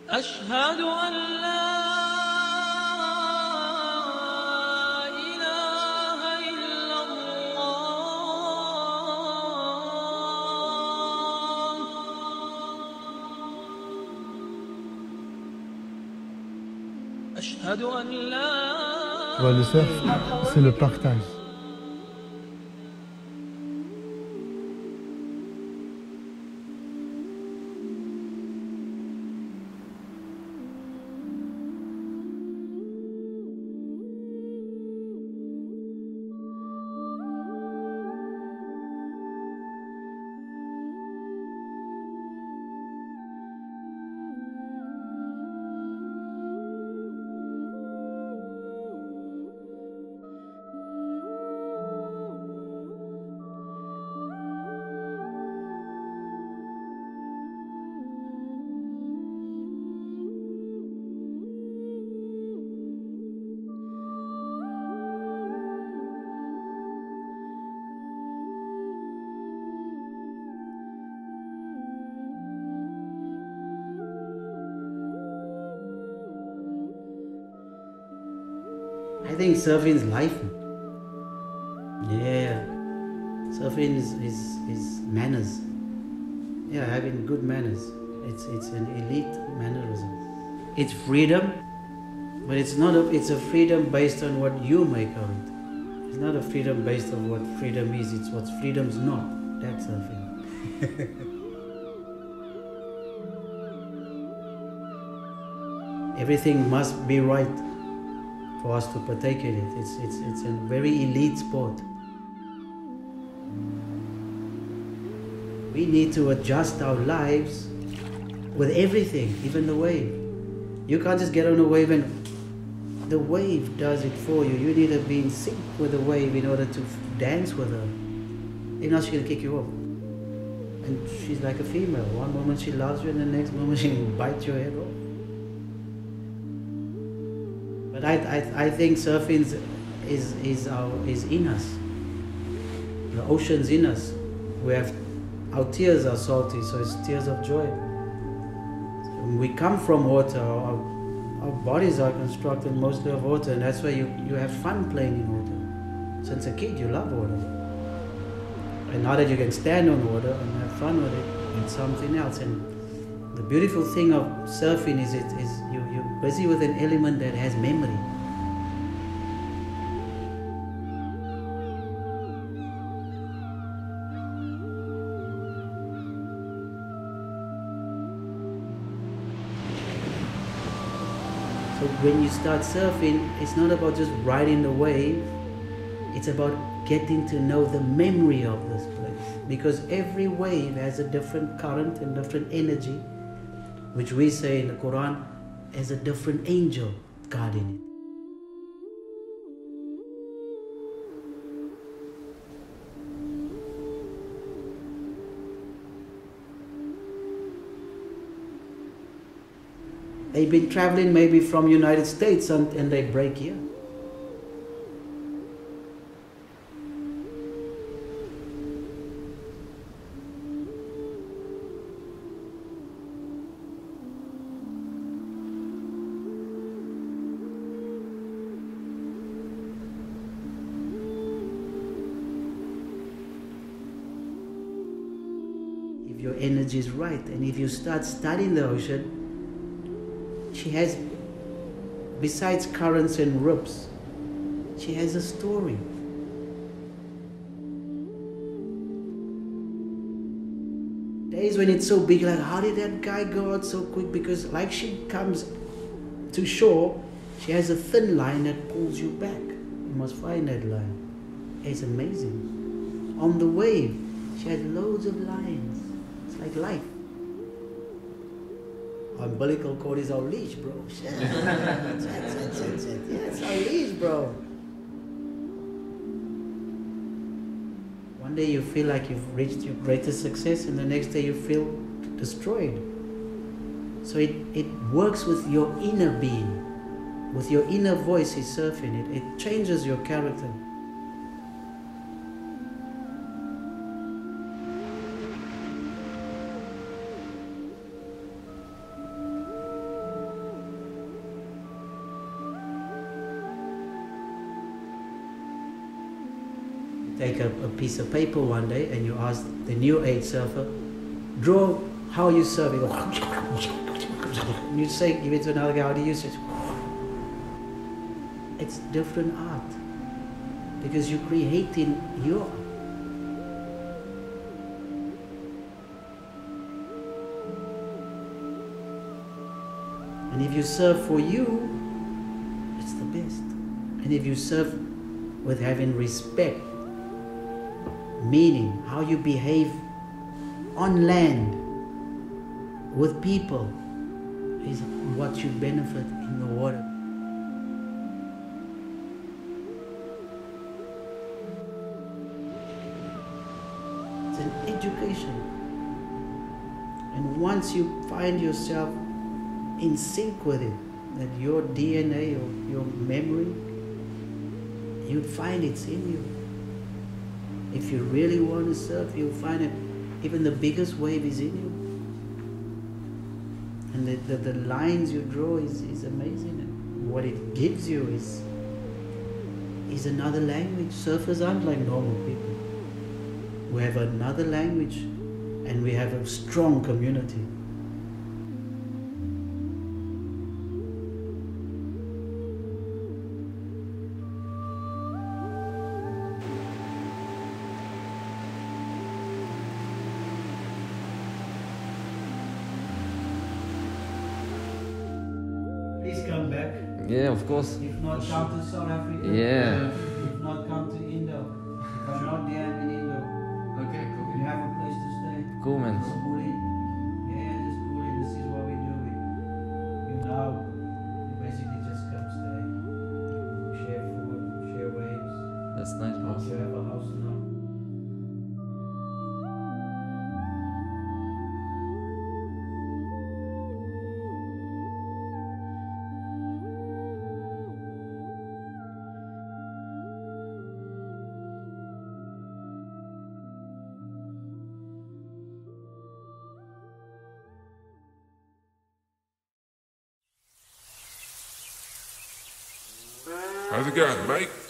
أشهد أن لا إله إلا الله أشهد أن لا Tu vois, le surf, c'est le partage. I think surfing is life. Yeah. Surfing is manners. Yeah, having good manners. It's an elite mannerism. It's freedom, but it's a freedom based on what you make of it. It's not a freedom based on what freedom is, it's what freedom's not. That's surfing. Everything must be right for us to partake in it. It's a very elite sport. We need to adjust our lives with everything, even the wave. You can't just get on a wave and the wave does it for you. You need to be in sync with the wave in order to dance with her. If not, she'll kick you off. And she's like a female. One moment she loves you and the next moment she'll bite your head off. But I think surfing is in us. The ocean's in us. Our tears are salty, so it's tears of joy. So we come from water. Our bodies are constructed mostly of water, and that's why you have fun playing in water. Since a kid, you love water. And now that you can stand on water and have fun with it, it's something else. And the beautiful thing of surfing is you're busy with an element that has memory. So when you start surfing, it's not about just riding the wave, it's about getting to know the memory of this place. Because every wave has a different current and different energy, which we say in the Quran as a different angel guarding it. They've been traveling maybe from United States and they break here. If your energy is right and if you start studying the ocean, she has, besides currents and rips, she has a story. Days when it's so big, like how did that guy go out so quick? Because like she comes to shore, she has a thin line that pulls you back. You must find that line. It's amazing. On the wave, she has loads of lines. It's like life. Umbilical cord is our leash, bro. Yeah, it's our leash, bro. One day you feel like you've reached your greatest success and the next day you feel destroyed. So it works with your inner being. With your inner voice is surfing it. It changes your character. take a piece of paper one day and you ask the new age surfer, draw how you surf. And you say, give it to another guy, how do you use it? It's different art because you're creating your art. And if you surf for you, it's the best. And if you surf with having respect, meaning how you behave on land with people is what you benefit in the water. It's an education. And once you find yourself in sync with it, that your DNA or your memory, you'd find it's in you. If you really want to surf, you'll find it. Even the biggest wave is in you. And the lines you draw is amazing. And what it gives you is another language. Surfers aren't like normal people. We have another language and we have a strong community. Please come back. Yeah, of course. If not, come to South Africa. Yeah. If not, come to Indo. If I'm not there, I'm in Indo. Okay, cool. You have a place to stay. Cool, man. Just cool in. Yeah, just cool in. This is what we do. You know, you basically just come stay. Share food, share waves. That's nice, bro. You have a house now. How's it going, mate?